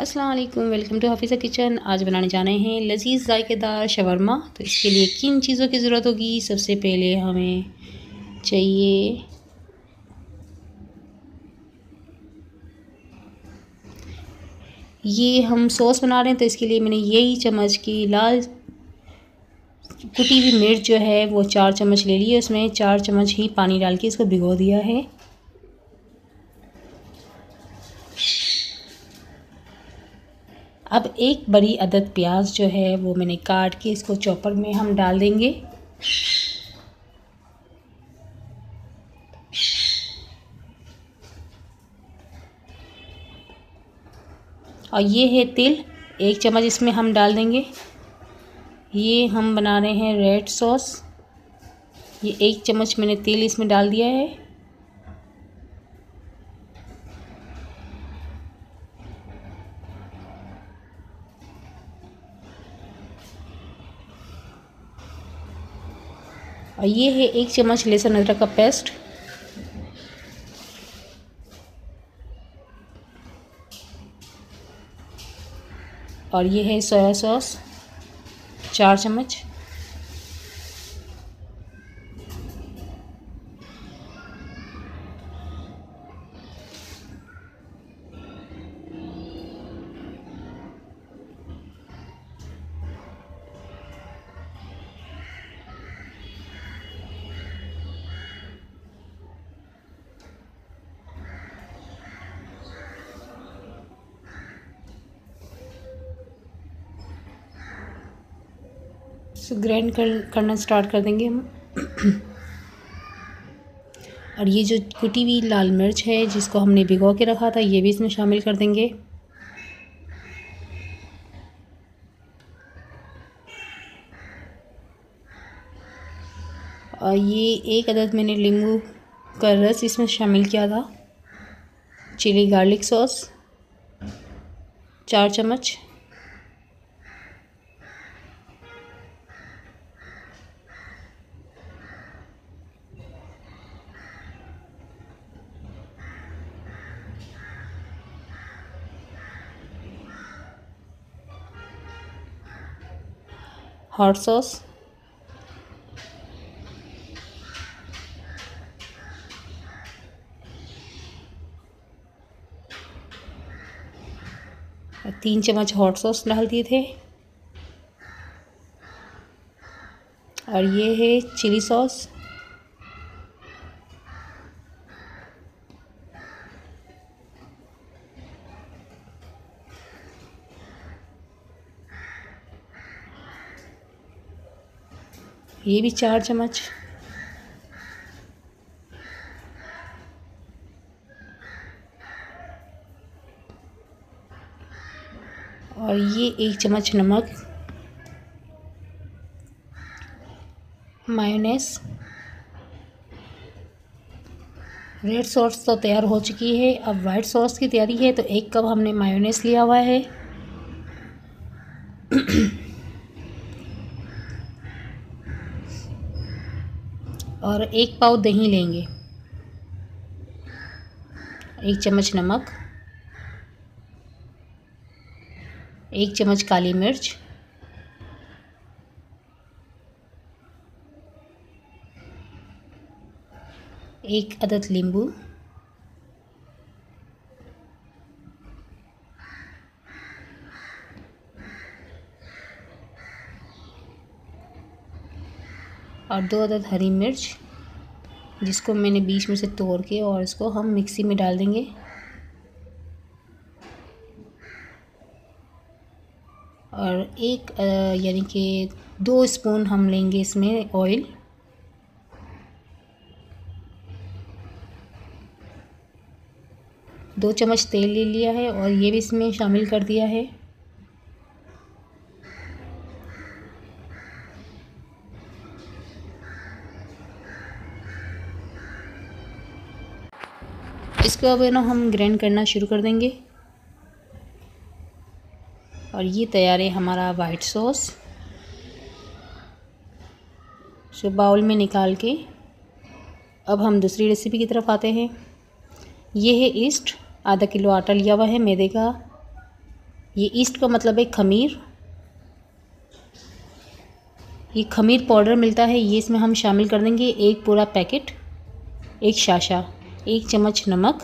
अस्सलाम वालेकुम, welcome to Hafiza kitchen. आज बनाने जाने हैं लजीज जायकेदार शवरमा। तो इसके लिए किन चीज़ों की ज़रूरत होगी? सबसे पहले हमें चाहिए ये हम सॉस बना रहे हैं, तो इसके लिए मैंने यही चम्मच की लाल कुटी हुई मिर्च जो है वो 4 चम्मच ले ली है। उसमें 4 चम्मच ही पानी डाल के इसको भिगो दिया है। अब एक बड़ी अदद प्याज जो है वो मैंने काट के इसको चॉपर में हम डाल देंगे। और ये है तिल, 1 चम्मच इसमें हम डाल देंगे। ये हम बना रहे हैं रेड सॉस। ये 1 चम्मच मैंने तिल इसमें डाल दिया है। और ये है 1 चम्मच लहसुन अदरक का पेस्ट। और ये है सोया सॉस 4 चम्मच। इसको ग्राइंड करना स्टार्ट कर देंगे हम। और ये जो कुटी हुई लाल मिर्च है जिसको हमने भिगो के रखा था, ये भी इसमें शामिल कर देंगे। और ये 1 अदद मैंने नींबू का रस इसमें शामिल किया था। चिली गार्लिक सॉस 4 चम्मच। हॉट सॉस और 3 चम्मच हॉट सॉस डाल दिए थे। और ये है चिली सॉस। ये भी 4 चम्मच। और ये 1 चम्मच नमक। मायोनेज़। रेड सॉस तो तैयार हो चुकी है, अब वाइट सॉस की तैयारी है। तो 1 कप हमने मायोनेज़ लिया हुआ है। और 1 पाव दही लेंगे। 1 चम्मच नमक। 1 चम्मच काली मिर्च। 1 अदद नींबू। और 2 अदद हरी मिर्च जिसको मैंने बीच में से तोड़ के और इसको हम मिक्सी में डाल देंगे। और यानी कि 2 स्पून हम लेंगे इसमें ऑयल। दो चम्मच तेल ले लिया है और ये भी इसमें शामिल कर दिया है। इसको अब ना हम ग्राइंड करना शुरू कर देंगे। और ये तैयार है हमारा वाइट सॉस। सो बाउल में निकाल के अब हम दूसरी रेसिपी की तरफ आते हैं। ये है ईस्ट, आधा किलो आटा लिया हुआ है मैदे का। ये ईस्ट का मतलब है खमीर। ये खमीर पाउडर मिलता है, ये इसमें हम शामिल कर देंगे एक पूरा पैकेट, एक शाशा, 1 चम्मच नमक,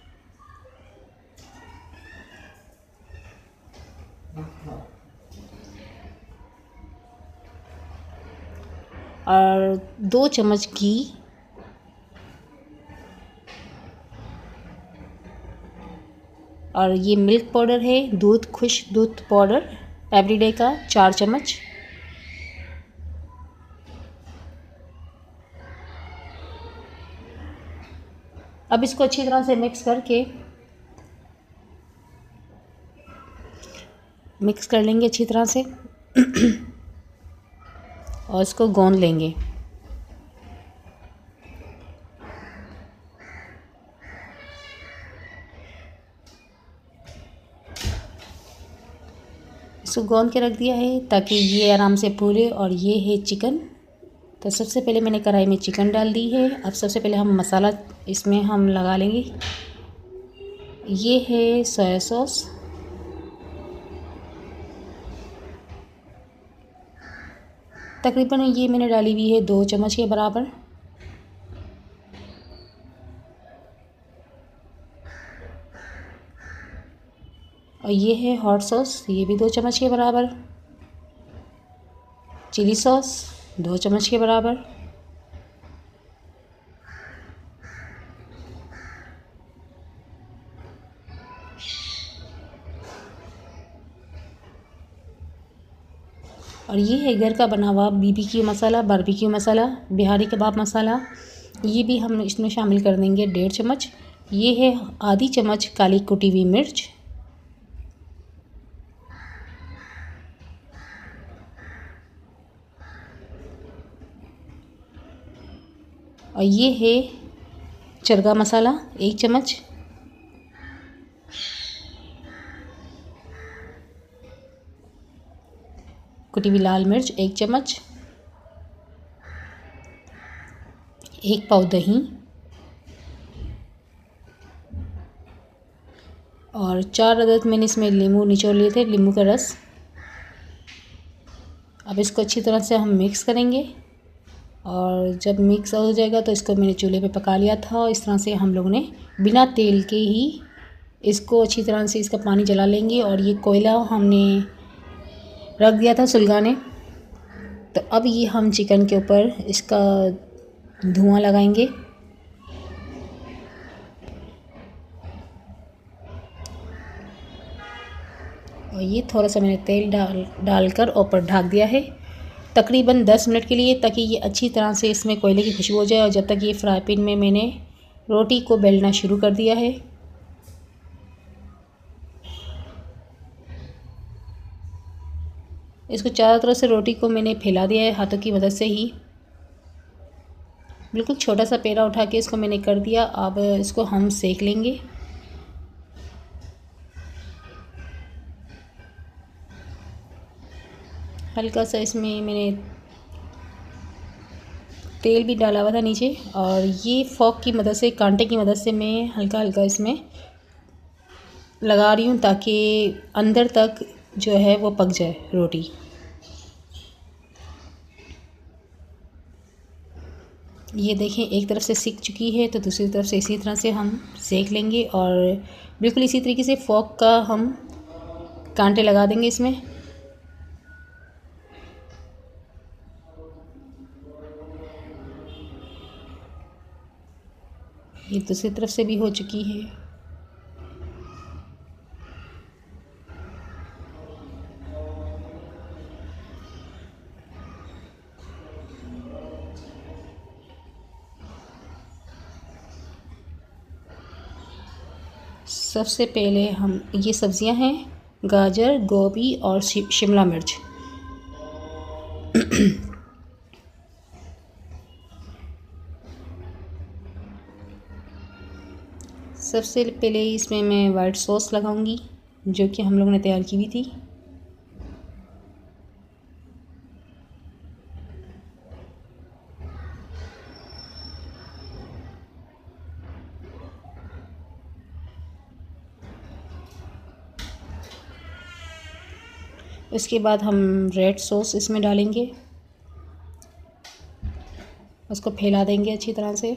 और 2 चम्मच घी, और ये मिल्क पाउडर है, दूध, खुश दूध पाउडर एवरीडे का 4 चम्मच। अब इसको अच्छी तरह से मिक्स कर लेंगे अच्छी तरह से और इसको गूंद लेंगे। इसको गूंद के रख दिया है ताकि ये आराम से फूले। और ये है चिकन। तो सबसे पहले मैंने कढ़ाई में चिकन डाल दी है। अब सबसे पहले हम मसाला इसमें हम लगा लेंगे। ये है सोया सॉस, तकरीबन ये मैंने डाली हुई है 2 चम्मच के बराबर। और ये है हॉट सॉस, ये भी 2 चम्मच के बराबर। चिली सॉस 2 चम्मच के बराबर। और ये है घर का बना हुआ BBQ masala, barbecue masala, Bihari kebab masala, ये भी हम इसमें शामिल कर देंगे 1.5 चम्मच। ये है आधी चम्मच काली कुटी हुई मिर्च। और ये है चरगा मसाला 1 चम्मच। कुटी हुई लाल मिर्च 1 चम्मच। 1 पाव दही और 4 अदद मैंने इसमें नींबू निचोड़ लिए थे, नींबू का रस। अब इसको अच्छी तरह से हम मिक्स करेंगे और जब मिक्स हो जाएगा तो इसको मैंने चूल्हे पे पका लिया था। इस तरह से हम लोगों ने बिना तेल के ही इसको अच्छी तरह से इसका पानी जला लेंगे। और ये कोयला हमने रख दिया था सुलगाने। तो अब ये हम चिकन के ऊपर इसका धुआं लगाएंगे। और ये थोड़ा सा मैंने तेल डालकर ऊपर ढक दिया है तकरीबन 10 मिनट के लिए, ताकि ये अच्छी तरह से इसमें कोयले की खुशबू हो जाए। और जब तक ये फ्राई पैन में मैंने रोटी को बेलना शुरू कर दिया है। इसको चारों तरफ से रोटी को मैंने फैला दिया है हाथों की मदद से ही। बिल्कुल छोटा सा पेड़ा उठा के इसको मैंने कर दिया। अब इसको हम सेक लेंगे। हल्का सा इसमें मैंने तेल भी डाला हुआ था नीचे। और ये फोक की मदद से, कांटे की मदद से मैं हल्का हल्का इसमें लगा रही हूँ ताकि अंदर तक जो है वो पक जाए रोटी। ये देखें एक तरफ से सिक चुकी है तो दूसरी तरफ से इसी तरह से हम सेक लेंगे। और बिल्कुल इसी तरीके से फोक का हम कांटे लगा देंगे इसमें। ये दूसरी तरफ से भी हो चुकी है। सबसे पहले हम ये सब्जियां हैं गाजर, गोभी और शिमला मिर्च। सबसे पहले इसमें मैं वाइट सॉस लगाऊंगी जो कि हम लोगों ने तैयार की हुई थी। इसके बाद हम रेड सॉस इसमें डालेंगे, उसको फैला देंगे अच्छी तरह से।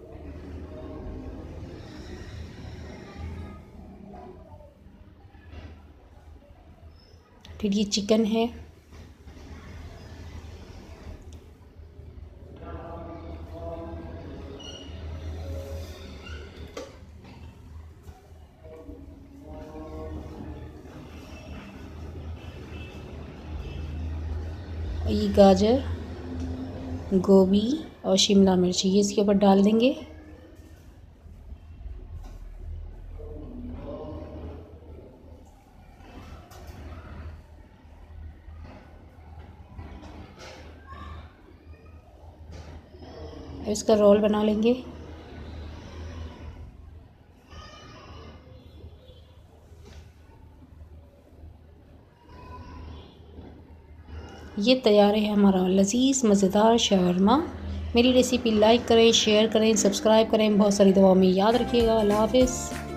फिर ये चिकन है, ये गाजर, गोभी और शिमला मिर्च ये इसके ऊपर डाल देंगे। इसका रोल बना लेंगे। ये तैयार है हमारा लजीज मज़ेदार शवरमा। मेरी रेसिपी लाइक करें, शेयर करें, सब्सक्राइब करें, बहुत सारी दुआओं में याद रखिएगा। अल्लाह हाफ़िज़।